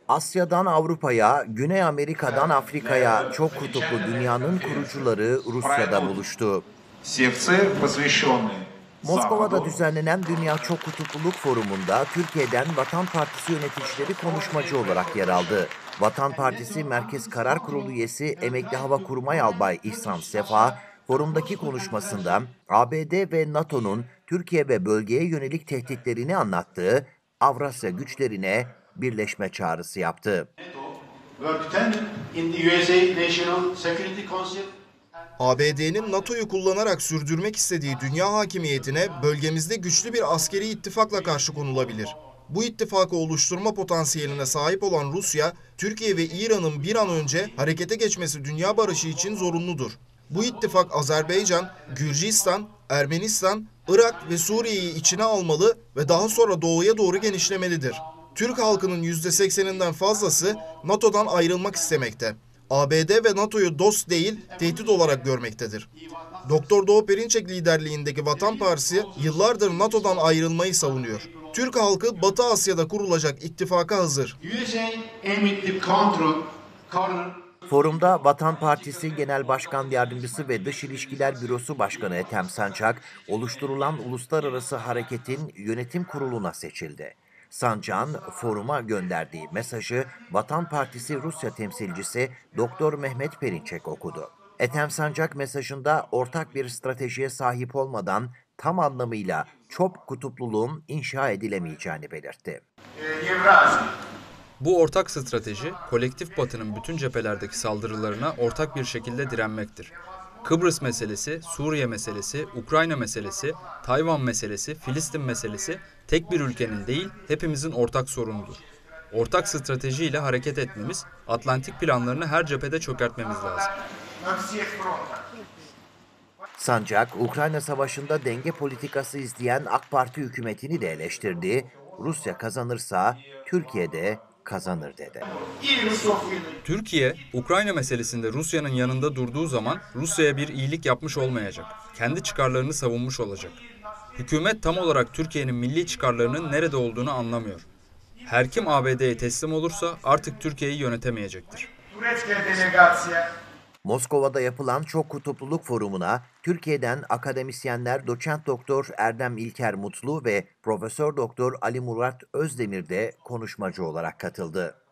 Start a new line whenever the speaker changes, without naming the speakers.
Asya'dan Avrupa'ya, Güney Amerika'dan Afrika'ya çok kutuplu dünyanın kurucuları Rusya'da buluştu. Moskova'da düzenlenen Dünya Çok Kutupluluk Forumu'nda Türkiye'den Vatan Partisi yöneticileri konuşmacı olarak yer aldı. Vatan Partisi Merkez Karar Kurulu üyesi Emekli Hava Kurmay Albay İhsan Sefa, forumdaki konuşmasında ABD ve NATO'nun Türkiye ve bölgeye yönelik tehditlerini anlattığı Avrasya güçlerine birleşme çağrısı yaptı.
ABD'nin NATO'yu kullanarak sürdürmek istediği dünya hakimiyetine bölgemizde güçlü bir askeri ittifakla karşı konulabilir. Bu ittifakı oluşturma potansiyeline sahip olan Rusya, Türkiye ve İran'ın bir an önce harekete geçmesi dünya barışı için zorunludur. Bu ittifak Azerbaycan, Gürcistan, Ermenistan, Irak ve Suriye'yi içine almalı ve daha sonra doğuya doğru genişlemelidir. Türk halkının %80'inden fazlası NATO'dan ayrılmak istemekte. ABD ve NATO'yu dost değil, tehdit olarak görmektedir. Doktor Doğu Perinçek liderliğindeki Vatan Partisi yıllardır NATO'dan ayrılmayı savunuyor. Türk halkı Batı Asya'da kurulacak ittifaka hazır.
Forumda Vatan Partisi Genel Başkan Yardımcısı ve Dış İlişkiler Bürosu Başkanı Ethem Sancak, oluşturulan uluslararası hareketin yönetim kuruluna seçildi. Sancak'ın foruma gönderdiği mesajı Vatan Partisi Rusya temsilcisi Doktor Mehmet Perinçek okudu. Ethem Sancak mesajında ortak bir stratejiye sahip olmadan tam anlamıyla çok kutupluluğun inşa edilemeyeceğini belirtti.
Bu ortak strateji, kolektif Batı'nın bütün cephelerdeki saldırılarına ortak bir şekilde direnmektir. Kıbrıs meselesi, Suriye meselesi, Ukrayna meselesi, Tayvan meselesi, Filistin meselesi tek bir ülkenin değil, hepimizin ortak sorunudur. Ortak stratejiyle hareket etmemiz, Atlantik planlarını her cephede çökertmemiz lazım.
Sancak, Ukrayna Savaşı'nda denge politikası izleyen AK Parti hükümetini de eleştirdi. Rusya kazanırsa Türkiye de kazanır dedi.
Türkiye, Ukrayna meselesinde Rusya'nın yanında durduğu zaman Rusya'ya bir iyilik yapmış olmayacak. Kendi çıkarlarını savunmuş olacak. Hükümet tam olarak Türkiye'nin milli çıkarlarının nerede olduğunu anlamıyor. Her kim ABD'ye teslim olursa artık Türkiye'yi yönetemeyecektir.
Moskova'da yapılan Çok Kutupluluk Forumu'na Türkiye'den akademisyenler Doçent Doktor Erdem İlker Mutlu ve Profesör Doktor Ali Murat Özdemir de konuşmacı olarak katıldı.